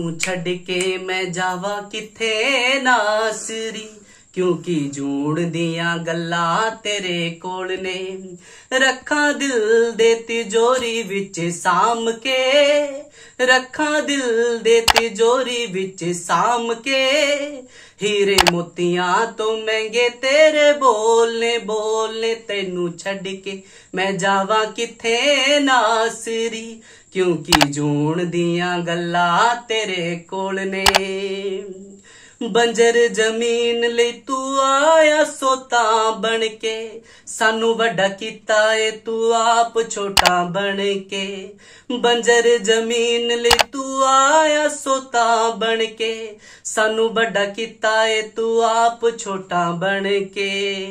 ਨੂੰ ਛੱਡ ਕੇ ਮੈਂ ਜਾਵਾ ਕਿੱਥੇ ਨਾਸਰੀ, क्योंकि जूण दियां गल्लां तेरे कोल ने। रखां दिल दे तिजोरी विच साम के, रखां दिल दे तिजोरी विच साम के। हीरे मोतियां तो महंगे तेरे बोलने बोलने, तेनू छड्ड के मैं जावा किथे नासरी, क्योंकि जूण दियां गल्लां तेरे कोल ने। बंजर जमीन लई तू आया सोता बन के, सानू वड्डा कीता ए तू आप छोटा बन के। बंजर जमीन लई तू आया सोता बन के, सानू वड्डा कीता ए तू आप छोटा बन के।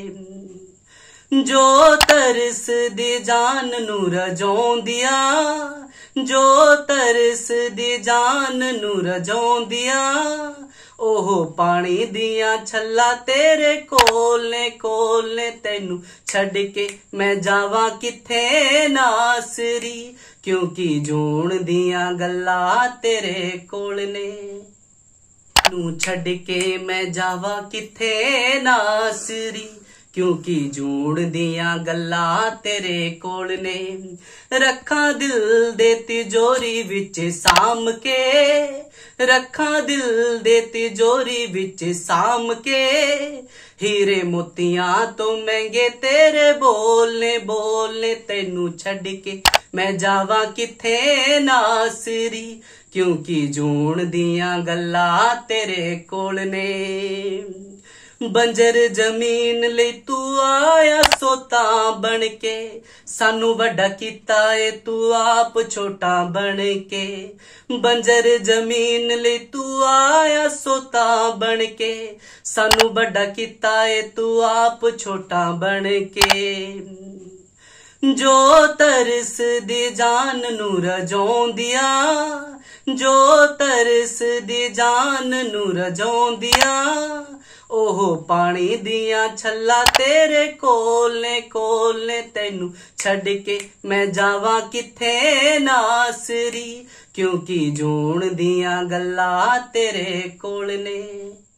जो तरस दी जान नू रजौंदिया, जो तरस दी जान नू रजौंदिया, ओह पानी दियां छल्ला तेरे कोलने कोलने। तेनू छड्ड के मैं जावा किथे नासरी, क्योंकि जूण दियां गल्लां तेरे कोल ने। नू छड्ड के मैं जावा किथे नासरी, क्योंकि जूण दियां गल्लां तेरे कोल ने। रखां दिल दे तिजोरी विच साम के, रखां दिल दे तिजोरी विच साम के। हीरे मोतियां तो महंगे तेरे बोलने बोलने, तेनू छड्ड के मैं जावा किथे नासरी, क्योंकि जूण दियां गल्लां तेरे कोल ने। बंजर जमीन लई तू आया सोता बन के, सानू वड्डा कीता ए तू आप छोटा बन के। बंजर जमीन लई तू आया सोता बन के, सानू वड्डा कीता ए तू आप छोटा बन के। जो तरस दी जान नू रजौंदिया, जो तरस दी जान नू रजौंदिया, ओह पानी दियां छल्ला तेरे कोलने कोलने। तेनू छड्ड के मैं जावा किथे नासरी, क्योंकि जूण दियां गल्लां तेरे कोल ने।